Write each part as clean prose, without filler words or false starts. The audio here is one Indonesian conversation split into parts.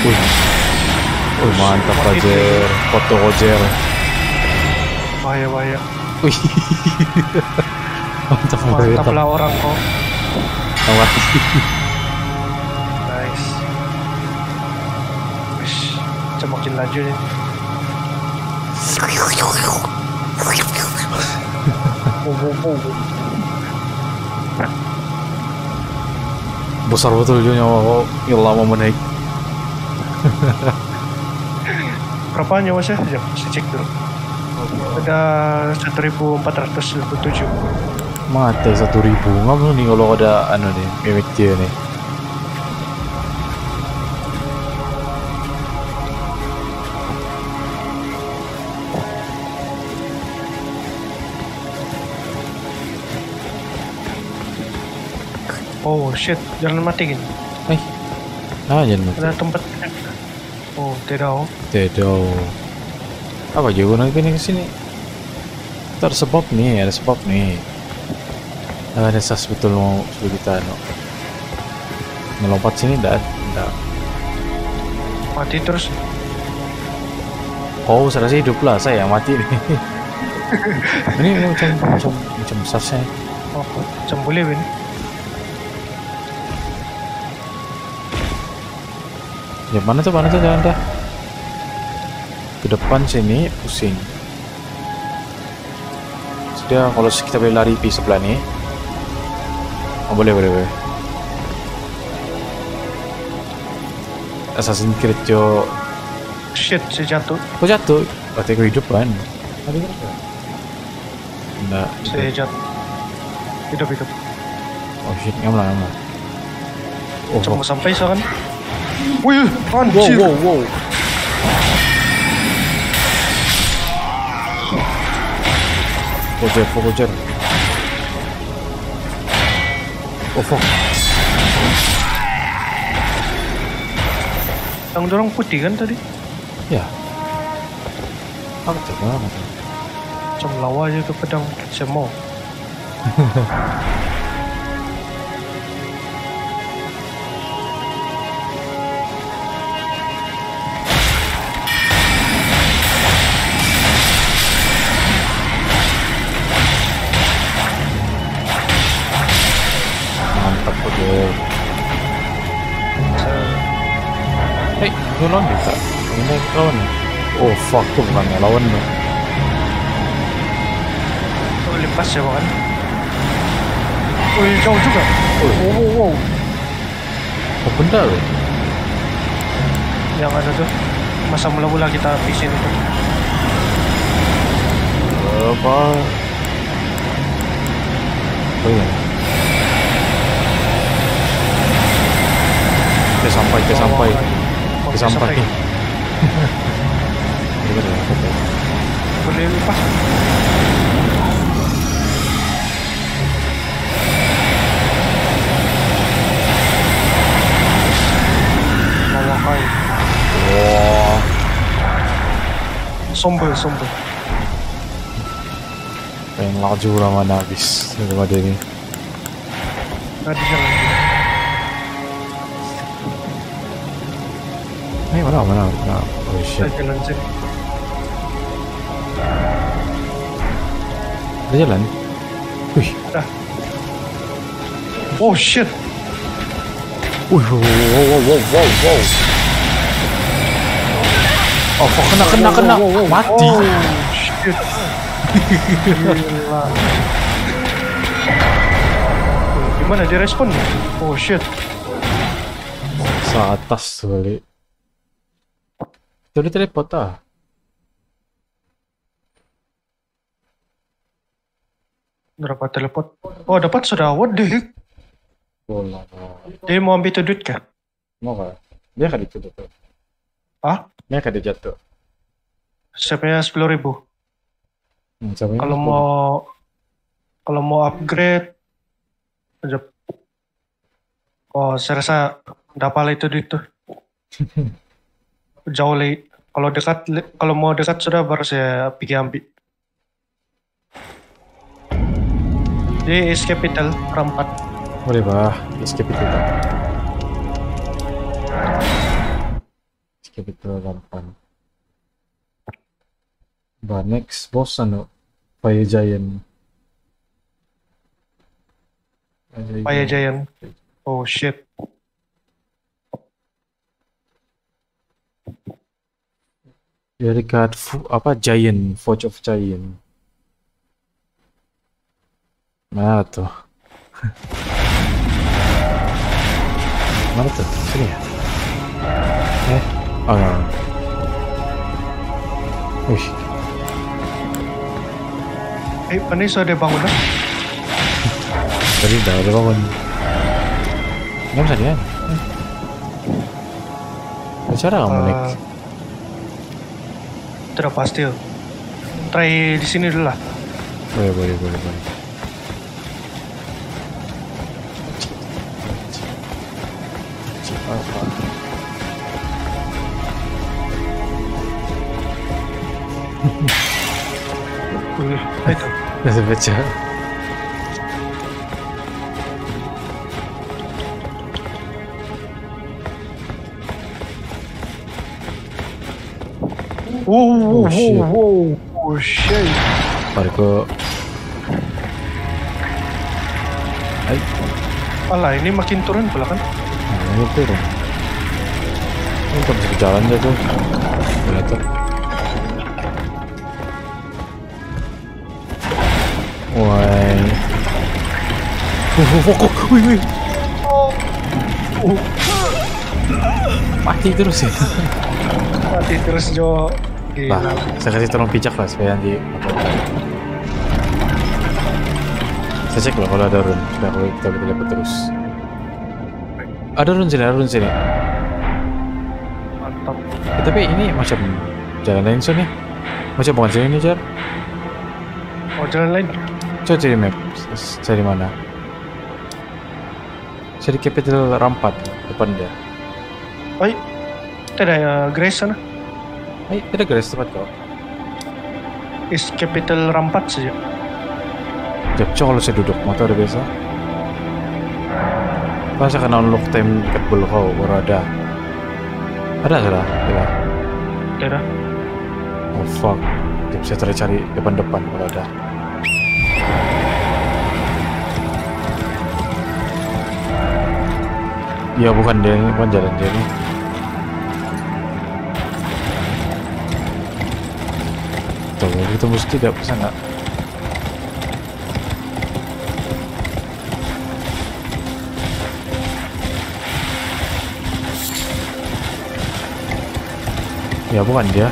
Wih, wih mantap Roger, foto Roger. Bahaya. Wih, mantap lah orang kok. Nice. Wish, makin laju nih. Besar betul juga nyawa yang lama menaik. Berapa nyawanya? Ya, saya cek dulu. Ada 1477. Mati 1000. Nggak nih kalau ada anu nih, mimik dia nih. Oh shit, jangan mati gini. Jangan mati. Ada tempat. Oh, tidak. Apa juga nanti ke sini? Ada sebab nih. Ada sas betul mau suruh kita melompat sini enggak. Mati terus. Oh, saya rasa hidup lah, saya mati nih. ini macam sasnya. Oh, macam boleh ini. Ya mana tuh jalan dah. Ke depan sini pusing. Sudah kalau kita boleh lari di sebelah nih. Oh boleh. Assassin's Creed Jo. Shit, saya jatuh. Kok jatuh? Berarti aku hidup kan? Enggak. Saya jatuh. Hidup. Oh shit, ngam lah. Oh, cuma sampai sekarang. Wih, anjir. Wow. Pojer. Oh fuck. Yang dorong putih kan tadi? Ya. Apa tuh? Macam lawa aja tuh pedang semua. Itu lawan kita. Ini lawan. Oh fuck, tuh bukan lawan loh. Oh, lepas ya kan? Wih, jauh juga. Wow. Oh benda loh. Yang ada tuh masa mula-mula kita habisin itu. Apa? Oh iya. Kita sampai. Boleh lepas. Mawakai. Wah. Sombel. Pengen laju lah mana habis daripada ini. Nggak di jalan. Mana? Oh shit. Jalan sini. Ada jalan? Wih. Ada. Oh shit. Wow. Oh fuck, kena. Mati. Oh shit. Gila. Gimana dia respon? Oh shit. Atas balik. Udah teleport ah. Berapa teleport? Oh dapat sudah. What the heck? Bola. Dia mau ambil tu duit kah? Mau kah? Dia kan itu tuh. Ah? Dia kan dia jatuh. Siapnya 10.000. Kalau mau upgrade, oh saya rasa dapat itu duit tuh. Jauh lagi. Kalau mau dekat sudah baru saya pergi ambil. Di East Capital rampat. Boleh bah, East Capital. capital 8. Next boss anu Fire Giant. Fire Giant. Oh shit. Ya dekat apa Giant, Forge of Giant. Mana tuh? Mana tuh? Sini ya? Oh no. Wih, Ini sudah bangunan? tadi udah bangun. Nggak bisa dia. Bicara kamu naik. Tidak pasti. Try di sini dulu lah. Boleh. Apa? Itu. Bisa baca. Oh shit. Oh shit. Baru ke. Hai. Alah, ini makin turun pula kan? Nah, ini turun. Ini nggak bisa jalan aja tuh. Lihat. Woi. Wih. Mati terus ya. Mati terus Jo. Gila. Nah, saya kasih tolong pijak lah supaya nanti saya cek lah kalau ada rune supaya kalau kita bisa dapat terus. Ada rune sini. Mantap. Tapi ini macam jalan lain soalnya. Macam bukan sini nih Jar. Oh, jalan lain. Coba cari map. Cari mana? Cari capital Rampat depan dia. Oi. Tidak ya, Grace sana. Tidak garis tempat kau. Is capital Rampat saja. Jap, kalau saya duduk, mata udah biasa. Pas akan unlock time dekat bulu kau baru ada. Ada sudah, tidak. Tidak. Oh fuck. Jap, saya cari depan kalau ada. Ya bukan dia, bukan jalan dia nih. Tuh, kita mesti tidak bisa nggak? Ya bukan dia.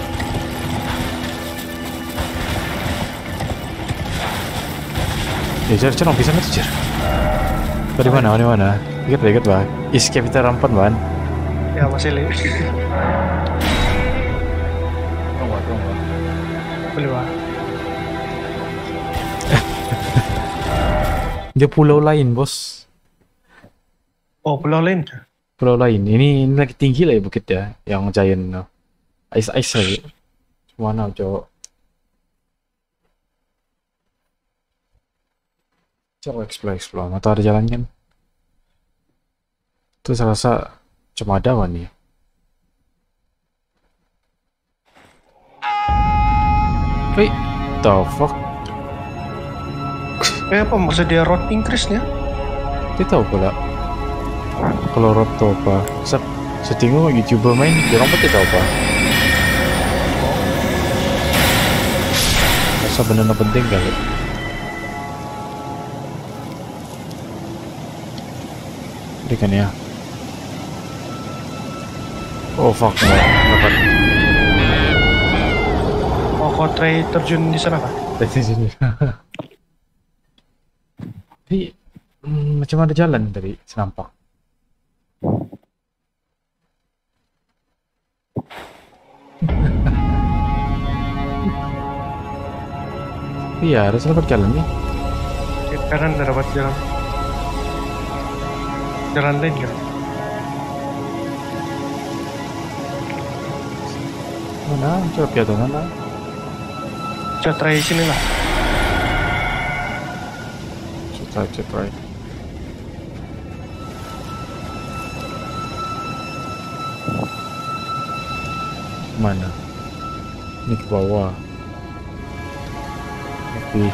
Ya Jar bisa nggak tuh Jar? Di mana? Dikit bang. Is capital Rampan bang. Ya masih lihat. Boleh Pak. Dia pulau lain bos. Oh, pulau lain. Pulau lain. Ini lagi tinggi lah ya bukit ya, yang giant. No. Ice lagi. Mana cowok? Coba explore. Atau ada jalannya? Itu saya rasa cuma ada apa nih? Wait, the fuck? Apa maksud dia road increase-nya? Dia tahu pula. Kalau road tuh apa? Saya tengok YouTuber main, dia orang pun tahu apa. Rasa benar-benar penting kali. Ini kan ya. Oh fuck, nggak dapat. Oh, kau try terjun di sana kan? Dari sini. Tapi macam ada jalan dari senampak. Iya, harus dapat jalan nih. Di kanan ada dapat jalan. Jalan lain kan? Mana? Coba piatu mana? Coba try sini lah. Try. Mana? Ini ke bawah. Tapi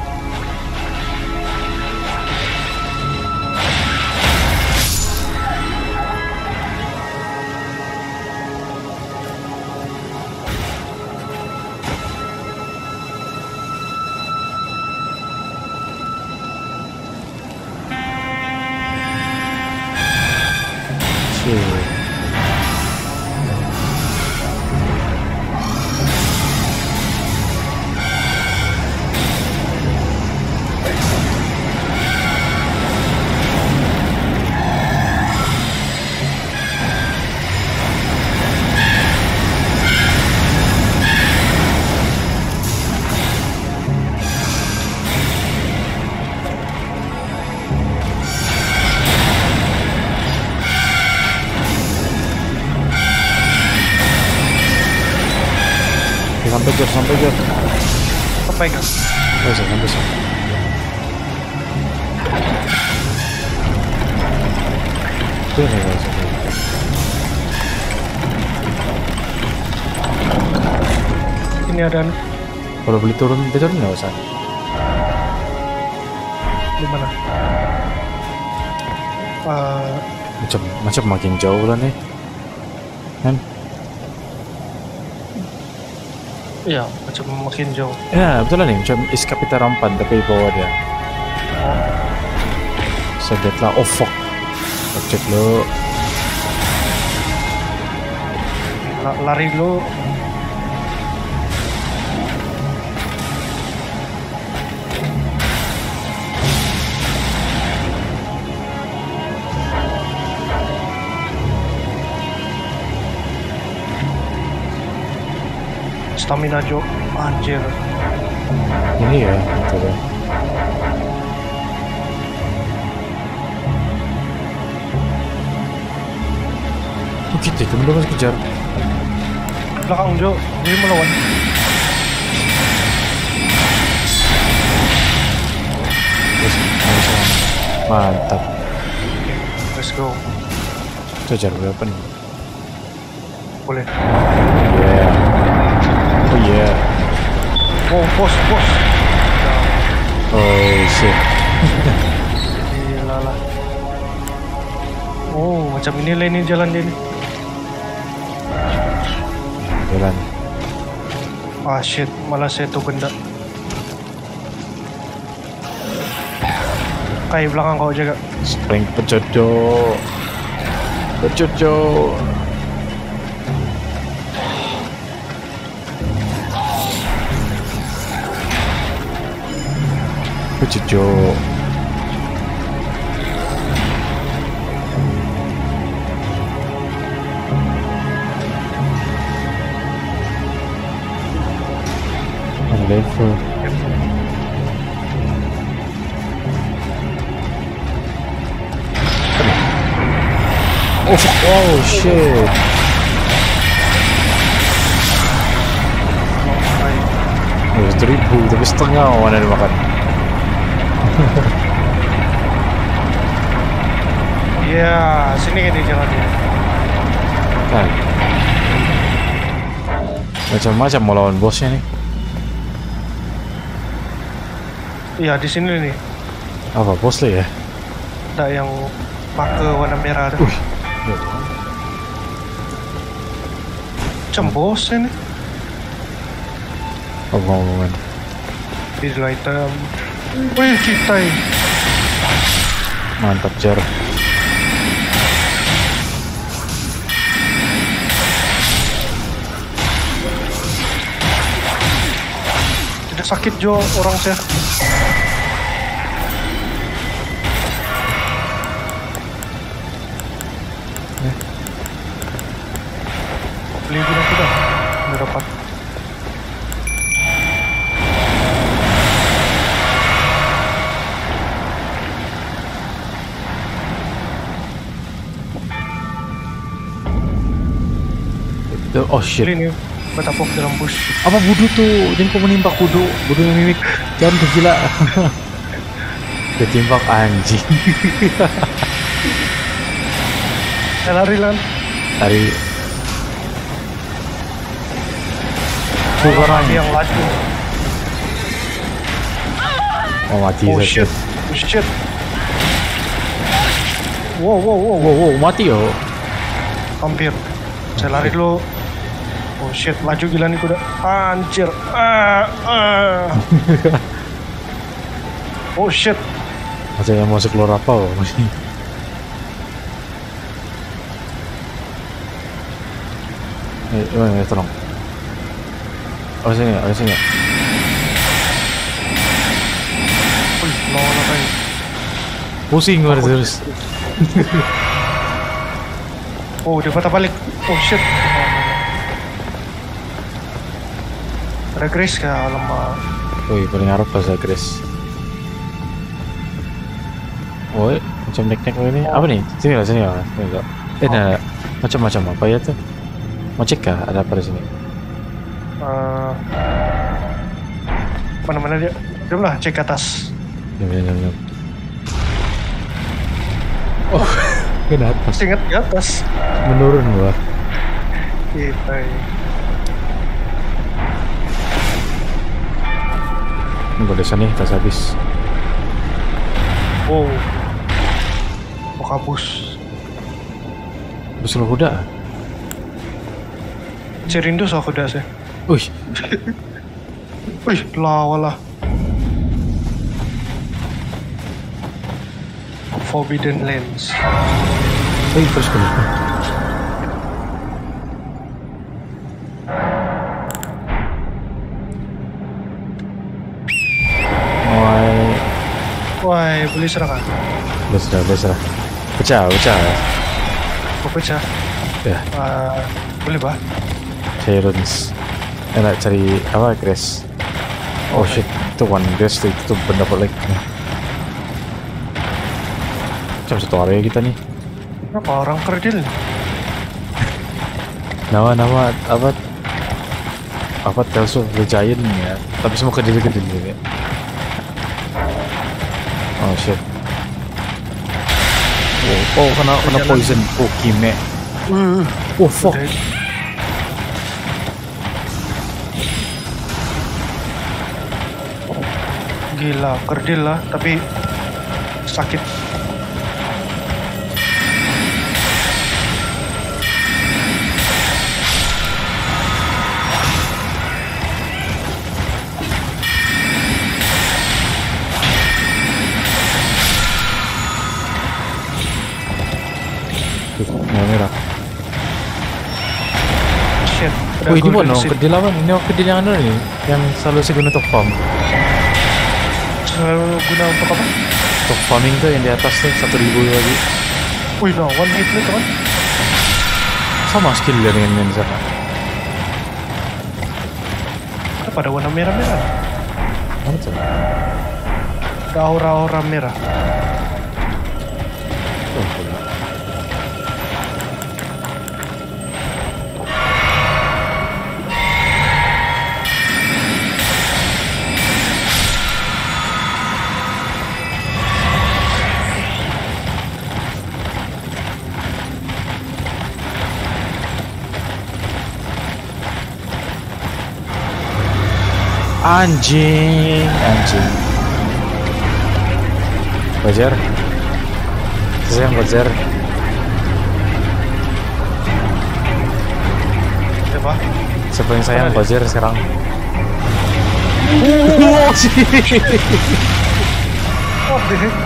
sampai Jor. Apa enggak? Sampai. Tuh nih guys. Ini ada Kalau beli turun nggak usah. di mana? Macam makin jauh lah nih. Kan? Iya, macam makin jauh. Ya betul lah nih, macam Iskapita Rampan tapi bawah dia. Sedot lah, oh fuck. Cek lo. Lari lo. Stamina Jo, anjir. Ini ya, gitu ya. Oh gitu, kamu udah masih kejar. Belakang Jo, dia melawan. Mantap. Let's go. Kejar berapa nih? Boleh. Yeah. Oh yeah. Oh, bos. Oh shit. Gila lah. Oh, macam inilah ini jalan dia ni. Jalan. Ah shit, malah saya tu benda. Kai belakang kau jaga. Spring pejojo. Pejojo. Level. Oh shit. Oh, 1.000 tapi setengah mana dimakan. Ya, sini ini jalannya. Kan. Macam-macam mau lawan bosnya nih. Iya, di sini nih. Apa bos lah ya? Ada yang pakai warna merah ada. Macam bos ini. Apa ngomongan? Visual item. Wih, kita ini. Mantap Jar. Tidak sakit Jo orang saya. Beli guna kuda. Udah dapat. Oh shit. Beli nih. Betapok dalam bush. Apa budu tuh? Jangan kau menimpak budu. Budu yang mimik. Jangan tergila. Ketimpak anjing. Lari lan. Lari. sekarang. Yang laju. Oh mati Oh saja. shit. Oh shit. Wow, wow, wow, wow. Wow, mati yo. Hampir. Saya lari dulu. Oh shit, laju gila nih kuda. Anjir. Oh shit. Aja yang masuk keluar apa loh masih. Tolong. Oh sini, sini. Wih, lawan apa ini? Pusing gue terus. Oh, dia patah balik. Oh shit. Ada Grace kah? Alamak. Wih, paling harap pas ada Chris. Woi, macam nek-nek ini apa nih? Sini lah, sini lah. Nah, macam-macam apa ya tuh? Mau cek kah ada apa di sini? Mana-mana dia? Jom lah, cek ke atas. Jom. Oh, ke atas. Ingat di atas. Menurun gua. Kita Gua desa nih, tas habis. wow. Mau kabus. Busur kuda. Cerindu so kuda sih. Wih, Wih, lawalah. Forbidden Lands. terus kenapa? Wah, boleh serangan. Besar. Pecah. Kok pecah? Ya, Boleh bah? Cyrons. Enak cari apa, Grace? Oh shit, itu one Grace itu benda pelik. Macam satu area kita nih. Kenapa orang kerdil? Nama apa Tales of the Giant ya, tapi semua kerdil ya. Oh shit. Oh kena poison. Oh Kime. Oh fuck. Gila, kerdil lah, tapi sakit. Merah. Shit. Oh ini bukan kedil apa? Ini kedil yang ada nih, yang selalu saya guna untuk farm. Selalu guna untuk apa? Untuk farming tuh yang di atas tuh 1.000 lagi. Wih, no, one hit nih teman. Sama skill dia dengan yang di sana. Kenapa ada warna merah-merah? Apa tuh? Ada aura-aura merah. Oh, Anjing. Bajar. Saya Bajar. Siapa? Siapa yang sayang Bajar sekarang? What the heck?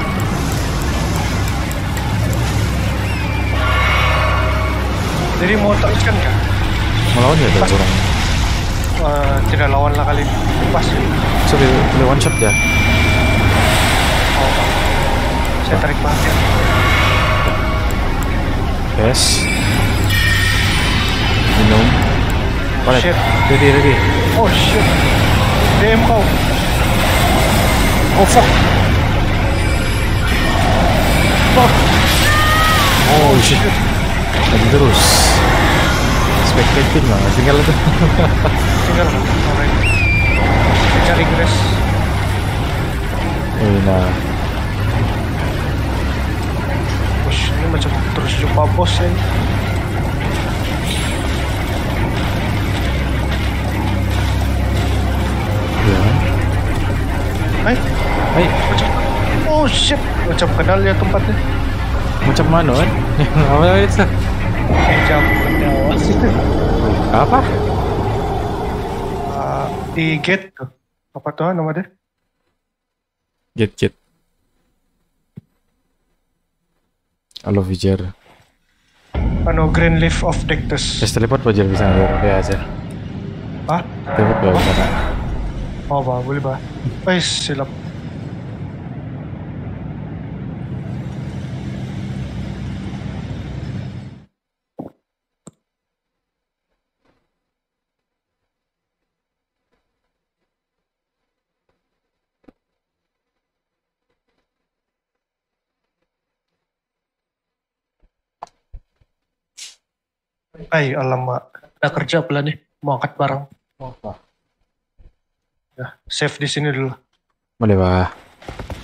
Jadi mau teruskan kah? Melawan ya ada orang. Tidak lawan lah kali ini. Pas. So boleh one shot ya. Oh, saya tarik banget ya. Yes. Minum. Balik. Shit. Ready. Oh shit. DM kau. Oh fuck. Oh shit. Lagi terus. Spectating lah. Tinggal itu. Tinggal. Alright. Cari Grace. Nah. Push, ini macam terus jumpa bos ya. Hai, Hai, macam. Oh shit, macam kenal ya tempatnya. macam mana kan? Apa itu? Macam kenal. Apa? Di gate tuh. Apa tuh nama dia? Git. Halo Fajar. Green Leaf of Dectus. Terus teleport Fajar bisa nggak? Ya aja. Ah? Teleport gak bisa. Oh, boleh ba? Silap. Alamak. Udah kerja pula nih. Mau angkat barang. Ya, save di sini dulu. Boleh bah.